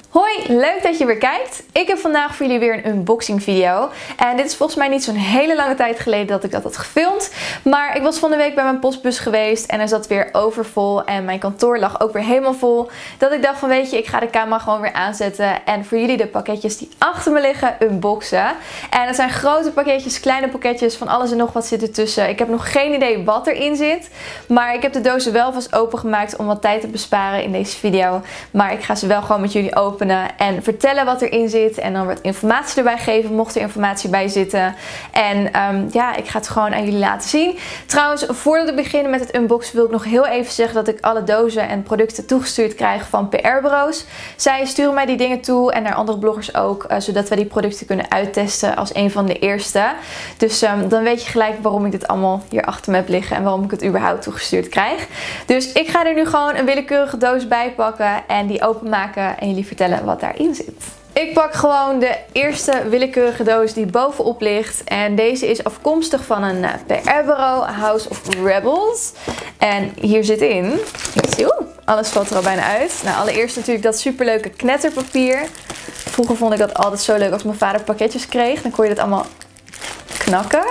Hoi, leuk dat je weer kijkt. Ik heb vandaag voor jullie weer een unboxing video. En dit is volgens mij niet zo'n hele lange tijd geleden dat ik dat had gefilmd. Maar ik was van de week bij mijn postbus geweest en er zat weer overvol. En mijn kantoor lag ook weer helemaal vol. Dat ik dacht van weet je, ik ga de camera gewoon weer aanzetten. En voor jullie de pakketjes die achter me liggen unboxen. En dat zijn grote pakketjes, kleine pakketjes, van alles en nog wat zit ertussen. Ik heb nog geen idee wat erin zit. Maar ik heb de dozen wel vast opengemaakt om wat tijd te besparen in deze video. Maar ik ga ze wel gewoon met jullie openen en vertellen wat erin zit en dan wat informatie erbij geven mocht er informatie bij zitten. En ja, ik ga het gewoon aan jullie laten zien. Trouwens, voordat ik begin met het unboxen wil ik nog heel even zeggen dat ik alle dozen en producten toegestuurd krijg van PR-bureaus. Zij sturen mij die dingen toe en naar andere bloggers ook, zodat we die producten kunnen uittesten als een van de eerste. Dus dan weet je gelijk waarom ik dit allemaal hier achter me heb liggen en waarom ik het überhaupt toegestuurd krijg. Dus ik ga er nu gewoon een willekeurige doos bij pakken en die openmaken en jullie vertellen wat daarin zit. Ik pak gewoon de eerste willekeurige doos die bovenop ligt. En deze is afkomstig van een PR-bureau, House of Rebels. En hier zit in, alles valt er al bijna uit. Nou, allereerst natuurlijk dat superleuke knetterpapier. Vroeger vond ik dat altijd zo leuk als mijn vader pakketjes kreeg. Dan kon je dat allemaal knakken.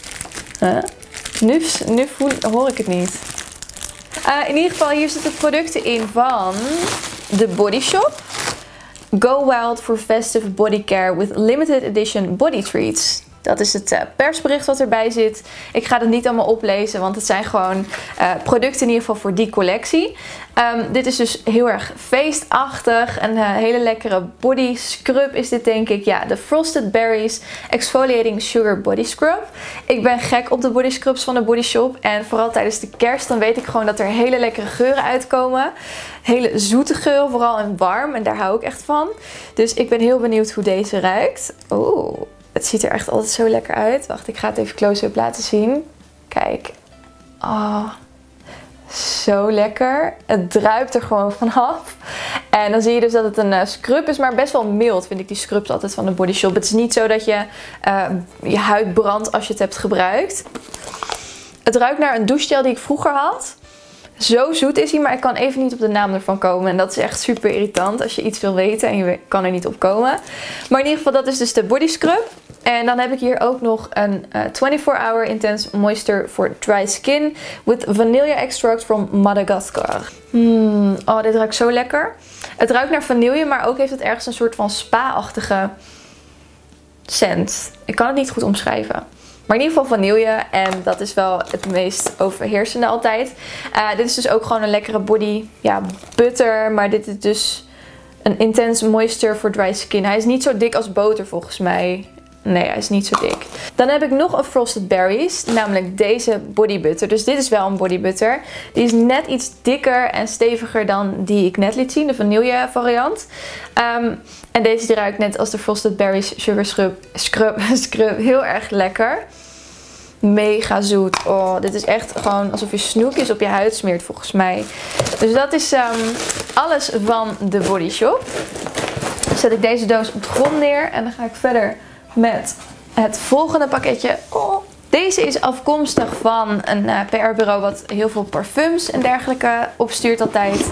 Nu hoor ik het niet. In ieder geval, hier zitten producten in van The Body Shop. Go wild for festive body care with limited edition body treats. Dat is het persbericht wat erbij zit. Ik ga het niet allemaal oplezen, want het zijn gewoon producten in ieder geval voor die collectie. Dit is dus heel erg feestachtig. Een hele lekkere body scrub is dit, denk ik. Ja, de Frosted Berries Exfoliating Sugar Body Scrub. Ik ben gek op de body scrubs van de Body Shop. En vooral tijdens de kerst, dan weet ik gewoon dat er hele lekkere geuren uitkomen. Hele zoete geuren, vooral en warm. En daar hou ik echt van. Dus ik ben heel benieuwd hoe deze ruikt. Oeh. Het ziet er echt altijd zo lekker uit. Wacht, ik ga het even close-up laten zien. Kijk. Oh, zo lekker. Het druipt er gewoon vanaf. En dan zie je dus dat het een scrub is, maar best wel mild vind ik die scrubs altijd van de Body Shop. Het is niet zo dat je je huid brandt als je het hebt gebruikt. Het ruikt naar een douchegel die ik vroeger had. Zo zoet is hij, maar ik kan even niet op de naam ervan komen. En dat is echt super irritant als je iets wil weten en je kan er niet op komen. Maar in ieder geval, dat is dus de body scrub. En dan heb ik hier ook nog een 24-hour intense moisture for dry skin with vanilla extract from Madagascar. Oh, dit ruikt zo lekker. Het ruikt naar vanille, maar ook heeft het ergens een soort van spa-achtige scent. Ik kan het niet goed omschrijven. Maar in ieder geval vanille en dat is wel het meest overheersende altijd. Dit is dus ook gewoon een lekkere body butter, maar dit is dus een intense moisture for dry skin. Hij is niet zo dik als boter volgens mij. Nee, hij is niet zo dik. Dan heb ik nog een Frosted Berries, namelijk deze body butter. Dus dit is wel een body butter. Die is net iets dikker en steviger dan die ik net liet zien, de vanille variant. En deze die ruikt net als de Frosted Berries Sugar Scrub heel erg lekker. Mega zoet. Oh, dit is echt gewoon alsof je snoepjes op je huid smeert volgens mij. Dus dat is alles van de Body Shop. Dan zet ik deze doos op de grond neer en dan ga ik verder met het volgende pakketje. Oh. Deze is afkomstig van een PR-bureau wat heel veel parfums en dergelijke opstuurt altijd.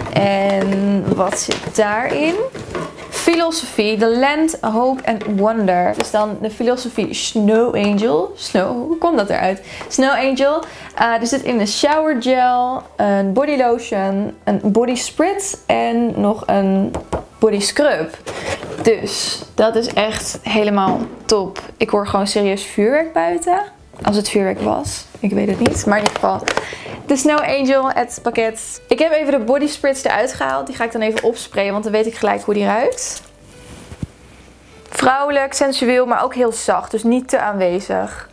En wat zit daarin? Philosophy, The Land, Hope and Wonder. Dus dan de Philosophy Snow Angel. Hoe komt dat eruit? Snow Angel. Er zit in een shower gel, een body lotion, een body spritz en nog een body scrub. Dus dat is echt helemaal top. Ik hoor gewoon serieus vuurwerk buiten. Als het vuurwerk was. Ik weet het niet. Maar in ieder geval de Snow Angel, het pakket. Ik heb even de body spritz eruit gehaald. Die ga ik dan even opsprayen, want dan weet ik gelijk hoe die ruikt. Vrouwelijk, sensueel, maar ook heel zacht. Dus niet te aanwezig.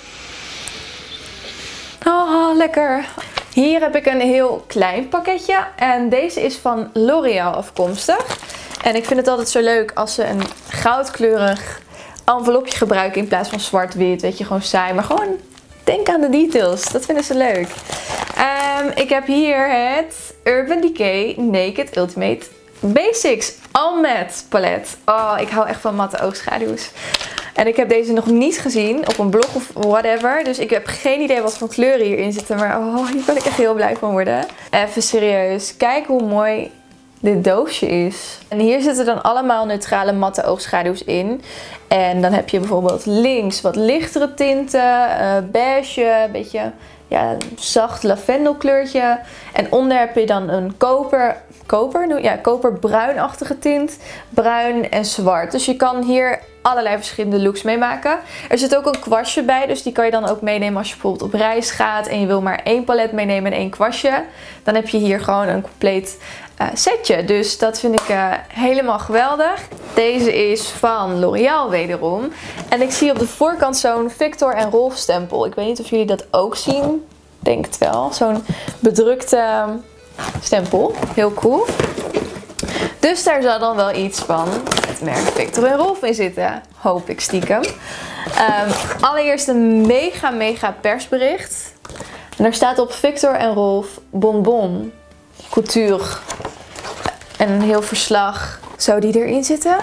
Oh, lekker. Hier heb ik een heel klein pakketje. En deze is van L'Oréal afkomstig. En ik vind het altijd zo leuk als ze een goudkleurig envelopje gebruiken in plaats van zwart-wit. Weet je, gewoon saai. Maar gewoon denk aan de details. Dat vinden ze leuk. Ik heb hier het Urban Decay Naked Ultimate Basics All Matte palet. Oh, ik hou echt van matte oogschaduws. En ik heb deze nog niet gezien op een blog of whatever. Dus ik heb geen idee wat voor kleuren hierin zitten. Maar oh, hier kan ik echt heel blij van worden. Even serieus. Kijk hoe mooi dit doosje is. En hier zitten dan allemaal neutrale matte oogschaduws in. En dan heb je bijvoorbeeld links wat lichtere tinten, beige, een beetje zacht lavendelkleurtje. En onder heb je dan een koperbruinachtige tint, bruin en zwart. Dus je kan hier allerlei verschillende looks mee maken. Er zit ook een kwastje bij, dus die kan je dan ook meenemen als je bijvoorbeeld op reis gaat en je wil maar 1 palet meenemen en 1 kwastje. Dan heb je hier gewoon een compleet setje. Dus dat vind ik helemaal geweldig. Deze is van L'Oréal wederom. En ik zie op de voorkant zo'n Victor en Rolf stempel. Ik weet niet of jullie dat ook zien. Denk het wel. Zo'n bedrukte stempel. Heel cool. Dus daar zal dan wel iets van het merk Victor en Rolf in zitten. Hoop ik stiekem. Allereerst een mega persbericht. En daar staat op Victor en Rolf Bonbon Couture. En een heel verslag. Zou die erin zitten?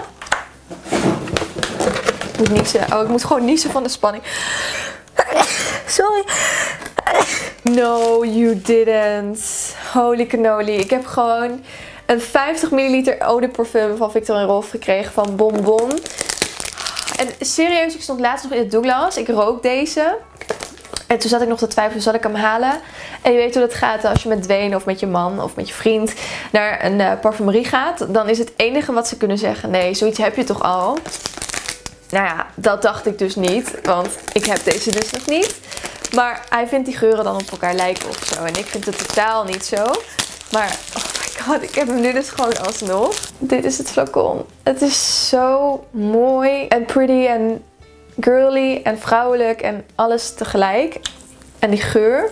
Ik moet niezen. Oh, ik moet gewoon niezen van de spanning. Sorry. No, you didn't. Holy cannoli. Ik heb gewoon een 50 ml eau de parfum van Victor en Rolf gekregen van Bonbon. En serieus, ik stond laatst nog in het Douglas. Ik rook deze. En toen zat ik nog te twijfelen, zal ik hem halen? En je weet hoe dat gaat als je met Dwayne of met je man of met je vriend naar een parfumerie gaat. Dan is het enige wat ze kunnen zeggen, nee, zoiets heb je toch al? Nou ja, dat dacht ik dus niet, want ik heb deze dus nog niet. Maar hij vindt die geuren dan op elkaar lijken of zo. En ik vind het totaal niet zo. Maar, oh my god, ik heb hem nu dus gewoon alsnog. Dit is het flacon. Het is zo mooi en pretty en girly en vrouwelijk en alles tegelijk. En die geur.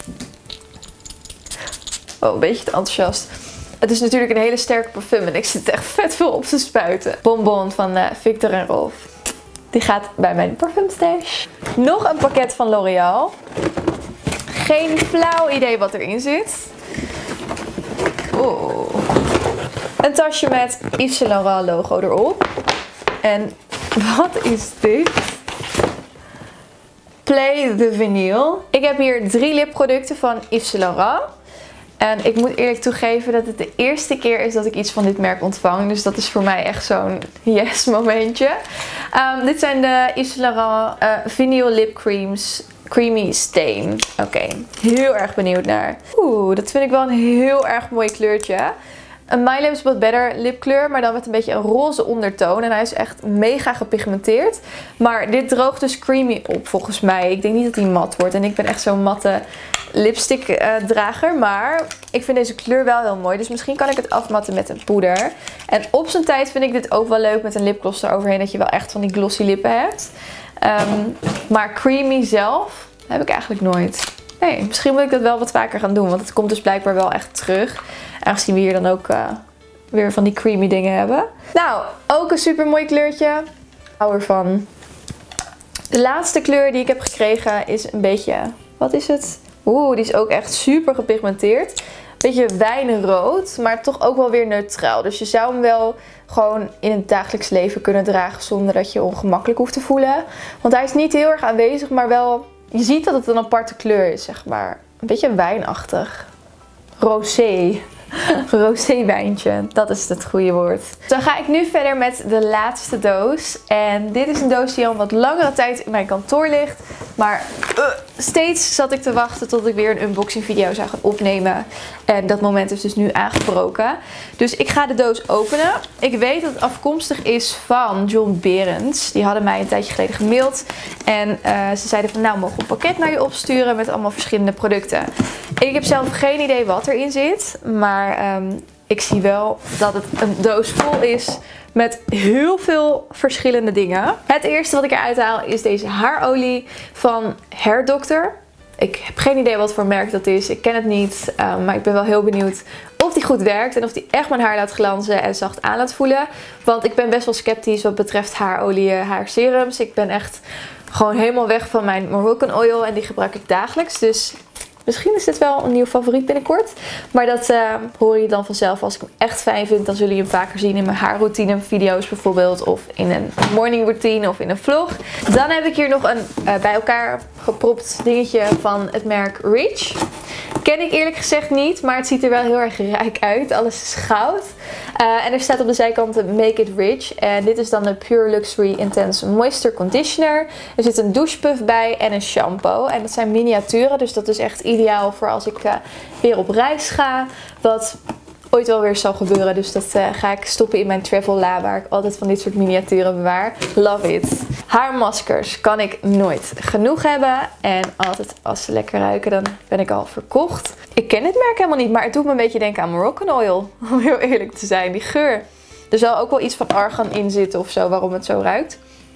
Oh, een beetje te enthousiast. Het is natuurlijk een hele sterke parfum en ik zit echt vet veel op te spuiten. Bonbon van Victor en Rolf. Die gaat bij mijn parfumstash. Nog een pakket van L'Oréal. Geen flauw idee wat erin zit. Oh. Een tasje met Yves Saint Laurent logo erop. En wat is dit? Play the Vinyl. Ik heb hier 3 lipproducten van Yves Saint Laurent. En ik moet eerlijk toegeven dat het de eerste keer is dat ik iets van dit merk ontvang. Dus dat is voor mij echt zo'n yes momentje. Dit zijn de Yves Saint Laurent Vinyl Lip Creams Creamy Stain. Oké, heel erg benieuwd naar. Oeh, dat vind ik wel een heel erg mooi kleurtje. Een My Lips But Better lipkleur, maar dan met een beetje een roze ondertoon. En hij is echt mega gepigmenteerd. Maar dit droogt dus creamy op volgens mij. Ik denk niet dat hij mat wordt. En ik ben echt zo'n matte lipstick drager. Maar ik vind deze kleur wel heel mooi. Dus misschien kan ik het afmatten met een poeder. En op zijn tijd vind ik dit ook wel leuk met een lipgloss eroverheen. Dat je wel echt van die glossy lippen hebt. Maar creamy zelf heb ik eigenlijk nooit. Nee, misschien moet ik dat wel wat vaker gaan doen. Want het komt dus blijkbaar wel echt terug. Aangezien we hier dan ook weer van die creamy dingen hebben. Nou, ook een super mooi kleurtje. Ik hou ervan. De laatste kleur die ik heb gekregen is een beetje... Wat is het? Oeh, die is ook echt super gepigmenteerd. Beetje wijnrood, maar toch ook wel weer neutraal. Dus je zou hem wel gewoon in het dagelijks leven kunnen dragen zonder dat je je ongemakkelijk hoeft te voelen. Want hij is niet heel erg aanwezig, maar wel... Je ziet dat het een aparte kleur is, zeg maar. Een beetje wijnachtig. Rosé. Rosé wijntje, dat is het goede woord. Dan ga ik nu verder met de laatste doos. En dit is een doos die al wat langere tijd in mijn kantoor ligt. Maar steeds zat ik te wachten tot ik weer een unboxing video zou gaan opnemen. En dat moment is dus nu aangebroken. Dus ik ga de doos openen. Ik weet dat het afkomstig is van John Berends. Die hadden mij een tijdje geleden gemaild. En ze zeiden van nou, mogen we een pakket naar je opsturen met allemaal verschillende producten. Ik heb zelf geen idee wat erin zit. Maar ik zie wel dat het een doos vol is met heel veel verschillende dingen. Het eerste wat ik eruit haal is deze haarolie van Hair Doctor. Ik heb geen idee wat voor merk dat is. Ik ken het niet. Maar ik ben wel heel benieuwd of die goed werkt. En of die echt mijn haar laat glanzen en zacht aan laat voelen. Want ik ben best wel sceptisch wat betreft haarolie, haarserums. Ik ben echt gewoon helemaal weg van mijn Moroccan oil. En die gebruik ik dagelijks. Dus... Misschien is dit wel een nieuw favoriet binnenkort. Maar dat hoor je dan vanzelf. Als ik hem echt fijn vind, dan zullen jullie hem vaker zien in mijn haarroutine video's bijvoorbeeld. Of in een morning routine of in een vlog. Dan heb ik hier nog een bij elkaar gepropt dingetje van het merk Reach. ken ik eerlijk gezegd niet, maar het ziet er wel heel erg rijk uit. Alles is goud. En er staat op de zijkanten Make It Rich. En dit is dan de Pure Luxury Intense Moisture Conditioner. Er zit een douchepuff bij en een shampoo. En dat zijn miniaturen, dus dat is echt ideaal voor als ik weer op reis ga. Wat ooit wel weer zal gebeuren. Dus dat ga ik stoppen in mijn travel la, waar ik altijd van dit soort miniaturen bewaar. Love it. Haarmaskers kan ik nooit genoeg hebben. En altijd als ze lekker ruiken, dan ben ik al verkocht. Ik ken het merk helemaal niet, maar het doet me een beetje denken aan Moroccan Oil. Om heel eerlijk te zijn, die geur. Er zal ook wel iets van argan in zitten of zo, waarom het zo ruikt.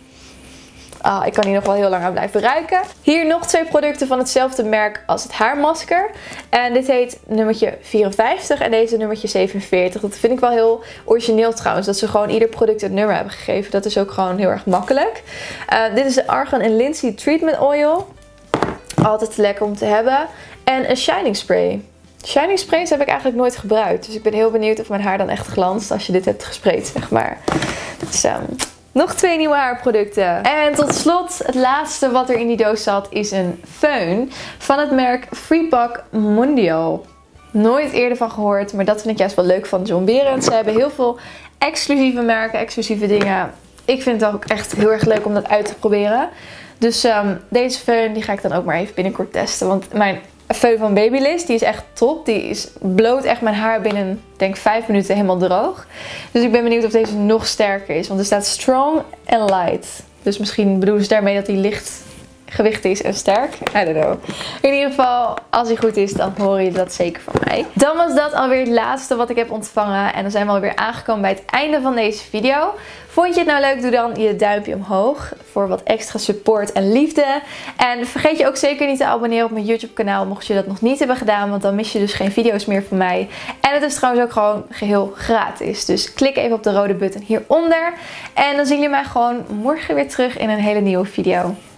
Ik kan hier nog wel heel lang aan blijven ruiken. Hier nog 2 producten van hetzelfde merk als het haarmasker. En dit heet nummertje 54 en deze nummertje 47. Dat vind ik wel heel origineel trouwens. Dat ze gewoon ieder product een nummer hebben gegeven. Dat is ook gewoon heel erg makkelijk. Dit is de Argan & Lindsay Treatment Oil. Altijd lekker om te hebben. En een shining spray. Shining sprays heb ik eigenlijk nooit gebruikt. Dus ik ben heel benieuwd of mijn haar dan echt glanst als je dit hebt gesprayt, zeg maar. Dus nog 2 nieuwe haarproducten. En tot slot, het laatste wat er in die doos zat is een föhn van het merk Freepack Mondial. Nooit eerder van gehoord, maar dat vind ik juist wel leuk van John Berend. Ze hebben heel veel exclusieve merken, exclusieve dingen. Ik vind het ook echt heel erg leuk om dat uit te proberen. Dus deze föhn die ga ik dan ook maar even binnenkort testen. Want mijn föhn van Babyliss, die is echt top. Die bloot echt mijn haar binnen, denk 5 minuten helemaal droog. Dus ik ben benieuwd of deze nog sterker is. Want er staat strong and light. Dus misschien bedoelen ze daarmee dat hij licht gewicht is en sterk. I don't know. In ieder geval, als hij goed is, dan horen jullie dat zeker van mij. Dan was dat alweer het laatste wat ik heb ontvangen. En dan zijn we alweer aangekomen bij het einde van deze video. Vond je het nou leuk? Doe dan je duimpje omhoog voor wat extra support en liefde. En vergeet je ook zeker niet te abonneren op mijn YouTube kanaal mocht je dat nog niet hebben gedaan. Want dan mis je dus geen video's meer van mij. En het is trouwens ook gewoon geheel gratis. Dus klik even op de rode button hieronder. En dan zien jullie mij gewoon morgen weer terug in een hele nieuwe video.